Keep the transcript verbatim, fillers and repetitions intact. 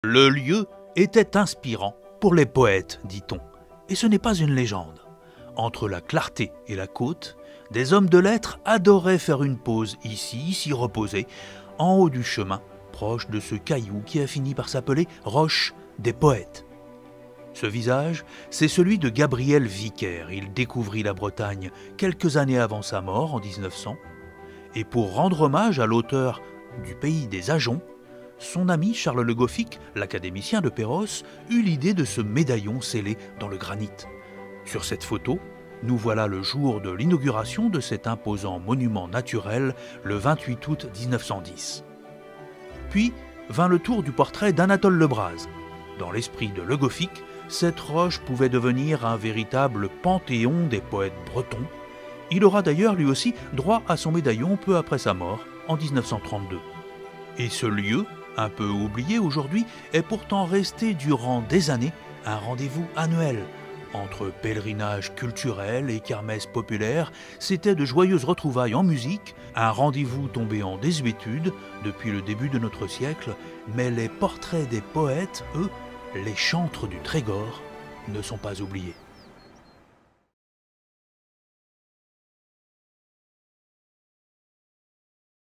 Le lieu était inspirant pour les poètes, dit-on, et ce n'est pas une légende. Entre la clarté et la côte, des hommes de lettres adoraient faire une pause ici, s'y reposer, en haut du chemin, proche de ce caillou qui a fini par s'appeler Roche des Poètes. Ce visage, c'est celui de Gabriel Vicaire. Il découvrit la Bretagne quelques années avant sa mort, en mille neuf cents, et pour rendre hommage à l'auteur du Pays des Ajoncs, son ami Charles Le Goffik, l'académicien de Perros, eut l'idée de ce médaillon scellé dans le granit. Sur cette photo, nous voilà le jour de l'inauguration de cet imposant monument naturel, le vingt-huit août mille neuf cent dix. Puis vint le tour du portrait d'Anatole Lebras. Dans l'esprit de Le Goffik, cette roche pouvait devenir un véritable panthéon des poètes bretons. Il aura d'ailleurs lui aussi droit à son médaillon peu après sa mort, en mille neuf cent trente-deux. Et ce lieu, un peu oublié aujourd'hui, est pourtant resté durant des années un rendez-vous annuel. Entre pèlerinage culturel et kermesse populaire, c'était de joyeuses retrouvailles en musique, un rendez-vous tombé en désuétude depuis le début de notre siècle, mais les portraits des poètes, eux, les chantres du Trégor, ne sont pas oubliés.